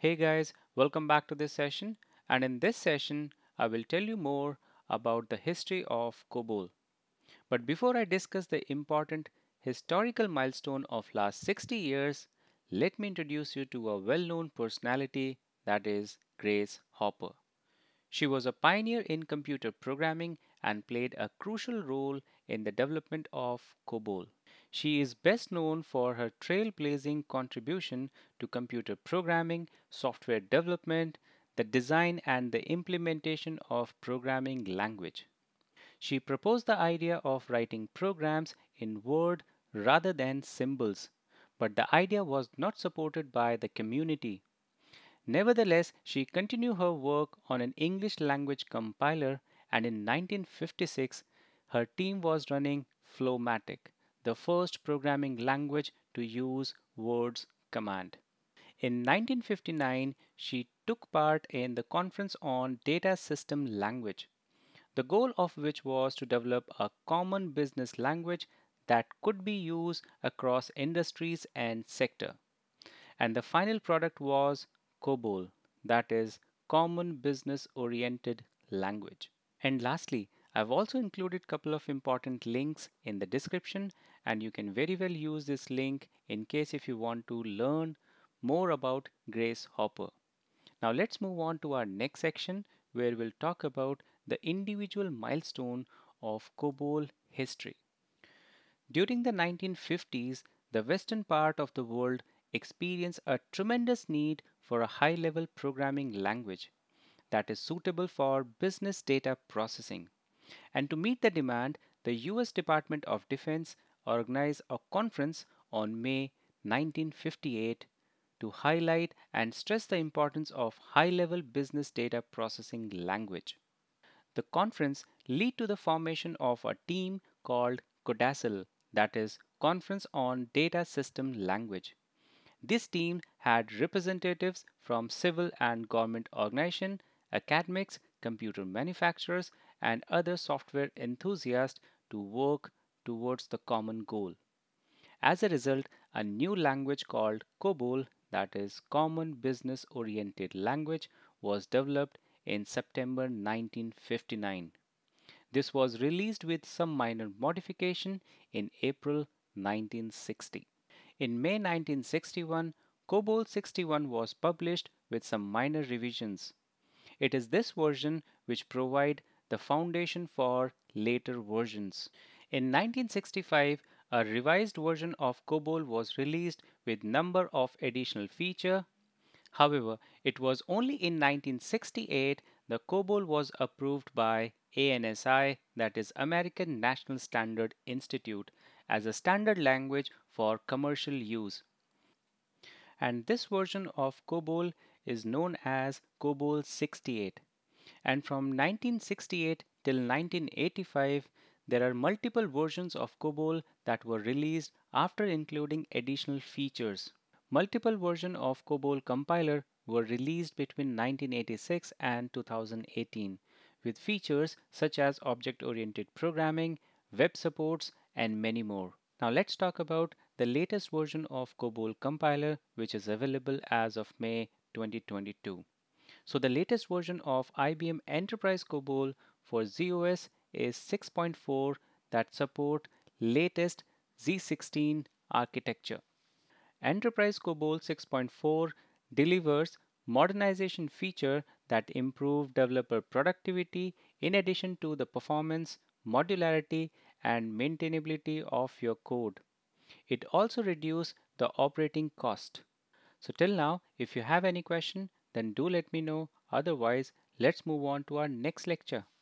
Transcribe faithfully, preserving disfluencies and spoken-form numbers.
Hey guys, welcome back to this session. And in this session, I will tell you more about the history of COBOL. But before I discuss the important historical milestone of last sixty years, let me introduce you to a well-known personality, that is Grace Hopper. She was a pioneer in computer programming and played a crucial role in the development of COBOL. She is best known for her trailblazing contribution to computer programming, software development, the design and the implementation of programming language. She proposed the idea of writing programs in Word rather than symbols, but the idea was not supported by the community. Nevertheless, she continued her work on an English language compiler, and in nineteen fifty-six her team was running Flowmatic, the first programming language to use Word's command. In nineteen fifty-nine, she took part in the Conference on Data System Language, the goal of which was to develop a common business language that could be used across industries and sector. And the final product was COBOL, that is Common Business Oriented Language. And lastly, I've also included a couple of important links in the description, and you can very well use this link in case if you want to learn more about Grace Hopper. Now let's move on to our next section where we'll talk about the individual milestone of COBOL history. During the nineteen fifties, the western part of the world experienced a tremendous need for a high level programming language that is suitable for business data processing. And to meet the demand, the U S Department of Defense organized a conference on May nineteen fifty-eight to highlight and stress the importance of high level business data processing language. The conference led to the formation of a team called CODASL, that is Conference on Data System Language. This team had representatives from civil and government organizations, academics, computer manufacturers, and other software enthusiasts to work towards the common goal. As a result, a new language called COBOL, that is Common Business Oriented Language, was developed in September nineteen fifty-nine. This was released with some minor modification in April nineteen sixty. In May nineteen sixty-one, COBOL sixty-one was published with some minor revisions. It is this version which provides the foundation for later versions. In nineteen sixty-five, a revised version of COBOL was released with number of additional features. However, it was only in nineteen sixty-eight the COBOL was approved by A N S I, that is American National Standard Institute, as a standard language for commercial use. And this version of COBOL is known as COBOL sixty-eight. And from nineteen sixty-eight till nineteen eighty-five, there are multiple versions of COBOL that were released after including additional features. Multiple versions of COBOL Compiler were released between nineteen eighty-six and two thousand eighteen, with features such as object-oriented programming, web supports, and many more. Now let's talk about the latest version of COBOL Compiler, which is available as of May twenty twenty-two. So the latest version of I B M Enterprise COBOL for Z O S is six point four that support latest Z sixteen architecture. Enterprise COBOL six point four delivers modernization feature that improve developer productivity in addition to the performance, modularity, and maintainability of your code. It also reduces the operating cost. So till now, if you have any question, then do let me know. Otherwise, let's move on to our next lecture.